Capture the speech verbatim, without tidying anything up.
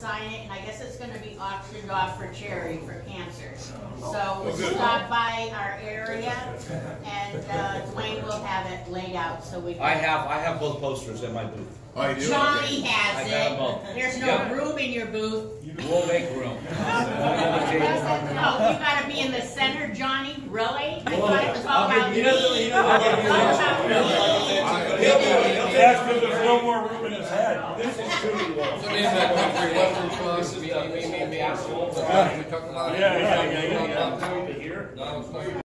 sign it, and I guess it's gonna be auctioned off for charity for cancer. So Oh, good. stop by our area, and uh, Dwayne will have it laid out so we can. I have, I have both posters in my booth. Oh, you do? Johnny I has got 'em both. it. There's no Yeah. room in your booth. We'll make room. Oh, you gotta be in the center, Johnny? Really? I thought it was all I'll give about you- me. you know, you know, I'll give you- It's all about me. That's because there's no more room in his head. This is truly well. So name that country western club. We talk about it. Yeah, yeah, yeah, yeah, yeah. No, it's not.